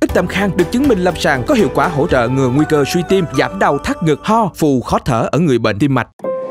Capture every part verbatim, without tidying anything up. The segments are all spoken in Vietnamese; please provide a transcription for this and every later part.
Ích Tam Khang được chứng minh lâm sàng có hiệu quả hỗ trợ ngừa nguy cơ suy tim, giảm đau thắt ngực, ho, phù, khó thở ở người bệnh tim mạch.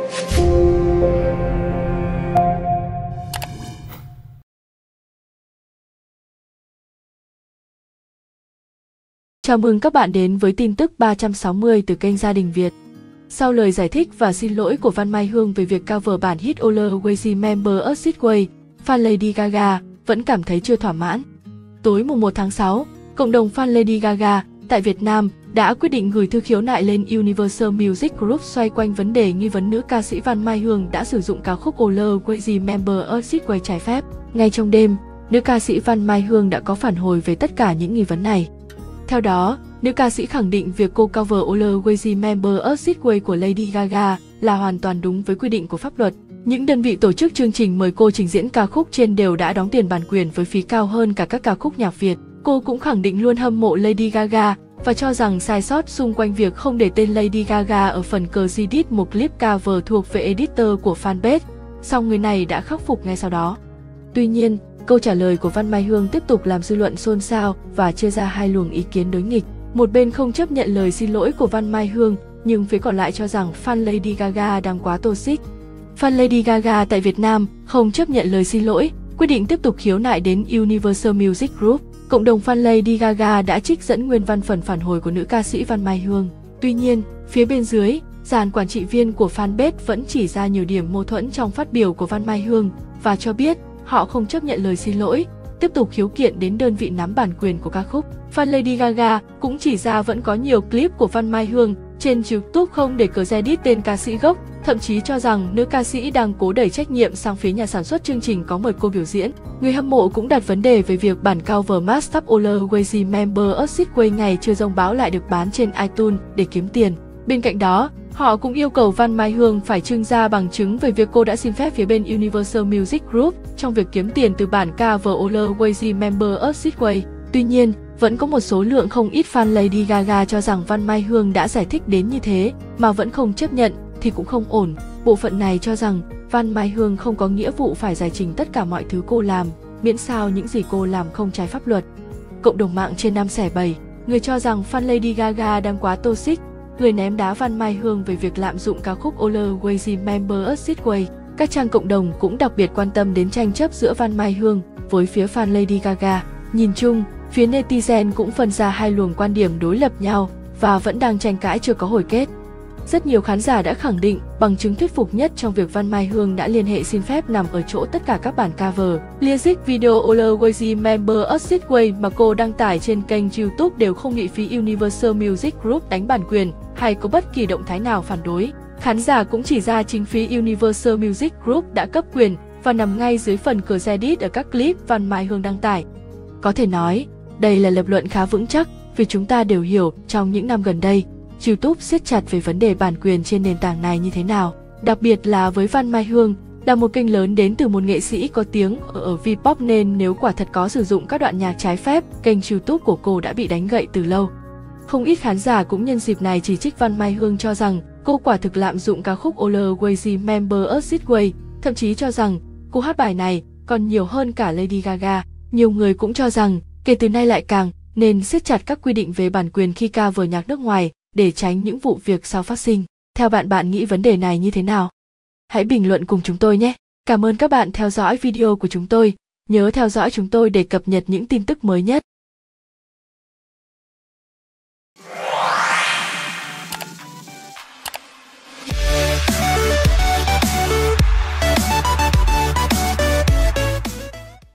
Chào mừng các bạn đến với tin tức ba trăm sáu mươi từ kênh Gia đình Việt. Sau lời giải thích và xin lỗi của Văn Mai Hương về việc cover bản hit Always Remember Us This Way, fan Lady Gaga vẫn cảm thấy chưa thỏa mãn. Tối mùng một tháng sáu, cộng đồng fan Lady Gaga tại Việt Nam đã quyết định gửi thư khiếu nại lên Universal Music Group xoay quanh vấn đề nghi vấn nữ ca sĩ Văn Mai Hương đã sử dụng ca khúc Always Remember Us This Way trái phép. Ngay trong đêm, nữ ca sĩ Văn Mai Hương đã có phản hồi về tất cả những nghi vấn này. Theo đó, nữ ca sĩ khẳng định việc cô cover Always Remember Us This Way của Lady Gaga là hoàn toàn đúng với quy định của pháp luật. Những đơn vị tổ chức chương trình mời cô trình diễn ca khúc trên đều đã đóng tiền bản quyền với phí cao hơn cả các ca khúc nhạc Việt. Cô cũng khẳng định luôn hâm mộ Lady Gaga và cho rằng sai sót xung quanh việc không để tên Lady Gaga ở phần credit một clip cover thuộc về editor của fanpage, song người này đã khắc phục ngay sau đó. Tuy nhiên, câu trả lời của Văn Mai Hương tiếp tục làm dư luận xôn xao và chia ra hai luồng ý kiến đối nghịch. Một bên không chấp nhận lời xin lỗi của Văn Mai Hương, nhưng phía còn lại cho rằng fan Lady Gaga đang quá toxic. Fan Lady Gaga tại Việt Nam không chấp nhận lời xin lỗi, quyết định tiếp tục khiếu nại đến Universal Music Group. Cộng đồng fan Lady Gaga đã trích dẫn nguyên văn phần phản hồi của nữ ca sĩ Văn Mai Hương. Tuy nhiên, phía bên dưới, dàn quản trị viên của fanpage vẫn chỉ ra nhiều điểm mâu thuẫn trong phát biểu của Văn Mai Hương và cho biết họ không chấp nhận lời xin lỗi, tiếp tục khiếu kiện đến đơn vị nắm bản quyền của ca khúc. Fan Lady Gaga cũng chỉ ra vẫn có nhiều clip của Văn Mai Hương trên YouTube không để credit tên ca sĩ gốc, thậm chí cho rằng nữ ca sĩ đang cố đẩy trách nhiệm sang phía nhà sản xuất chương trình có mời cô biểu diễn. Người hâm mộ cũng đặt vấn đề về việc bản cover mashup Always Remember Us This Way ngày chưa thông báo lại được bán trên iTunes để kiếm tiền. Bên cạnh đó, họ cũng yêu cầu Văn Mai Hương phải trưng ra bằng chứng về việc cô đã xin phép phía bên Universal Music Group trong việc kiếm tiền từ bản cover Always Remember Us This Way. Tuy nhiên, vẫn có một số lượng không ít fan Lady Gaga cho rằng Văn Mai Hương đã giải thích đến như thế mà vẫn không chấp nhận thì cũng không ổn. Bộ phận này cho rằng Văn Mai Hương không có nghĩa vụ phải giải trình tất cả mọi thứ cô làm, miễn sao những gì cô làm không trái pháp luật. Cộng đồng mạng trên năm xẻ bảy, người cho rằng fan Lady Gaga đang quá toxic, người ném đá Văn Mai Hương về việc lạm dụng ca khúc Always Remember Us This Way. Các trang cộng đồng cũng đặc biệt quan tâm đến tranh chấp giữa Văn Mai Hương với phía fan Lady Gaga. Nhìn chung, phía netizen cũng phân ra hai luồng quan điểm đối lập nhau và vẫn đang tranh cãi chưa có hồi kết. Rất nhiều khán giả đã khẳng định bằng chứng thuyết phục nhất trong việc Văn Mai Hương đã liên hệ xin phép nằm ở chỗ tất cả các bản cover, lyric video Always Remember Us This Way mà cô đăng tải trên kênh YouTube đều không bị phía Universal Music Group đánh bản quyền hay có bất kỳ động thái nào phản đối. Khán giả cũng chỉ ra chính phía Universal Music Group đã cấp quyền và nằm ngay dưới phần credit ở các clip Văn Mai Hương đăng tải. Có thể nói, đây là lập luận khá vững chắc vì chúng ta đều hiểu trong những năm gần đây, YouTube siết chặt về vấn đề bản quyền trên nền tảng này như thế nào. Đặc biệt là với Văn Mai Hương, là một kênh lớn đến từ một nghệ sĩ có tiếng ở, ở V-pop nên nếu quả thật có sử dụng các đoạn nhạc trái phép, kênh YouTube của cô đã bị đánh gậy từ lâu. Không ít khán giả cũng nhân dịp này chỉ trích Văn Mai Hương cho rằng cô quả thực lạm dụng ca khúc Always Remember Us This Way, thậm chí cho rằng cô hát bài này còn nhiều hơn cả Lady Gaga. Nhiều người cũng cho rằng kể từ nay lại càng nên siết chặt các quy định về bản quyền khi cover nhạc nước ngoài để tránh những vụ việc sau phát sinh. Theo bạn bạn nghĩ vấn đề này như thế nào? Hãy bình luận cùng chúng tôi nhé! Cảm ơn các bạn theo dõi video của chúng tôi. Nhớ theo dõi chúng tôi để cập nhật những tin tức mới nhất.